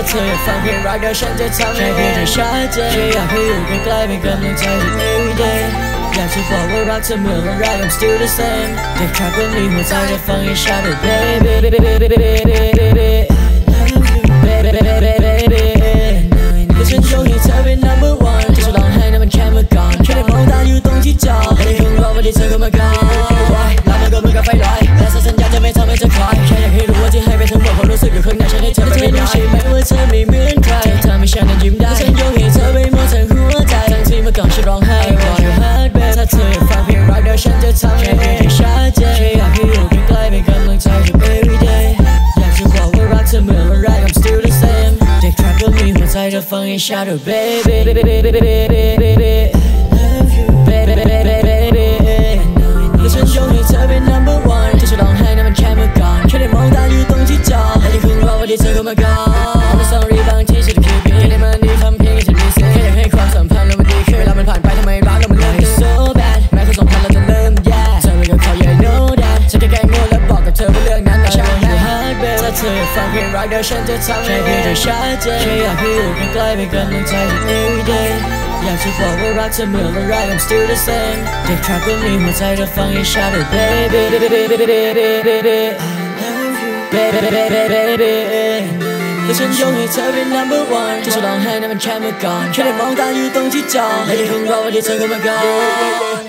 เธออยากฟังเพลงรักเดี๋ยวฉันจะทำให้เพลงให้ชัดเจนแค่อยากให้อยู่ใกล้ๆเป็นกำลังใจทุก everyday อยากจะบอกว่ารักเธอเหมือนวันแรก I'm still the same แต่แค่เพื่อมีหัวใจจะฟังให้ชัด babyแต่ฉันยกให้เธอเป็น number one ที่จะร้องไห้นั้นมันแค่เมื่อก่อนแค่ได้มองตาอยู่ตรงที่จอไม่ได้คงรอวันที่เธอเข้ามาก่อนแล้วมันก็เหมือนกับไฟลอยและสัญญาจะไม่ทำให้เธอคอยแค่อยากให้รู้ว่าที่ให้ไปทั้งหมดความรู้สึกอยู่ข้างในฉันให้เธอไม่ได้ใช่ไหมว่าเธอไม่เหมือนใครเธอทำให้ฉันนั้นยิ้มได้ฉันยกให้เธอไปหมดทั้งหัวใจทั้งที่เมื่อก่อนฉันร้องไห้บ่อยถ้าเธออยากฟังเพลงรักเดี๋ยวฉันจะทำให้เพลงให้ชัดเจนแค่อยากให้อยู่ใกล้ๆเป็นกำลังใจทุก everyday อยากจะบอกว่ารักเธอเหมือนวันแรก I'm still the same แต่แค่เพื่อมีหัวใจจะฟังให้ชัด babyและฉันยกให้เธอเป็น number one ที่จะร้องไห้นั้นมันแค่เมื่อก่อนแค่ได้มองตาอยู่ตรงที่จอและที่เพิ่งรอวันที่เธอเข้ามาก่อนไม่ sorry บางทีฉันจะคิดผิดแค่ได้มาดีทำเพลงให้ฉันดีสิแค่อยากให้ความสัมพันธ์เรามันดีขึ้นเวลามันผ่านไปทำไมรักเรามันเลิก so bad แม้ความสัมพันธ์เราจะเริ่มแย่เธอไม่ก็ขอ yeah know that ฉันแค่แกล้งโง่และบอกกับเธอว่าเรื่องนั้นไม่ใช่แค่ heartbeat ถ้าเธออยากฟังเพลงรักเดี๋ยวฉันจะทำให้เพลงให้ชัดเจนแค่อยากให้อยู่ใกล้ๆเป็นกำลังใจทุก everyday อยากจะบอกว่ารักเธอเหมือนวันแรก I'm still the same แต่แค่เพื่อมีหัวใจจะฟังให้ชัด baby และฉันยกให้เธอเป็น number one ที่จะร้องไห้นั้นมันแค่เมื่อก่อนแค่ได้มองตาอยู่ตรงที่จอและที่เพิ่งรอวันที่เธอเข้ามาก่อน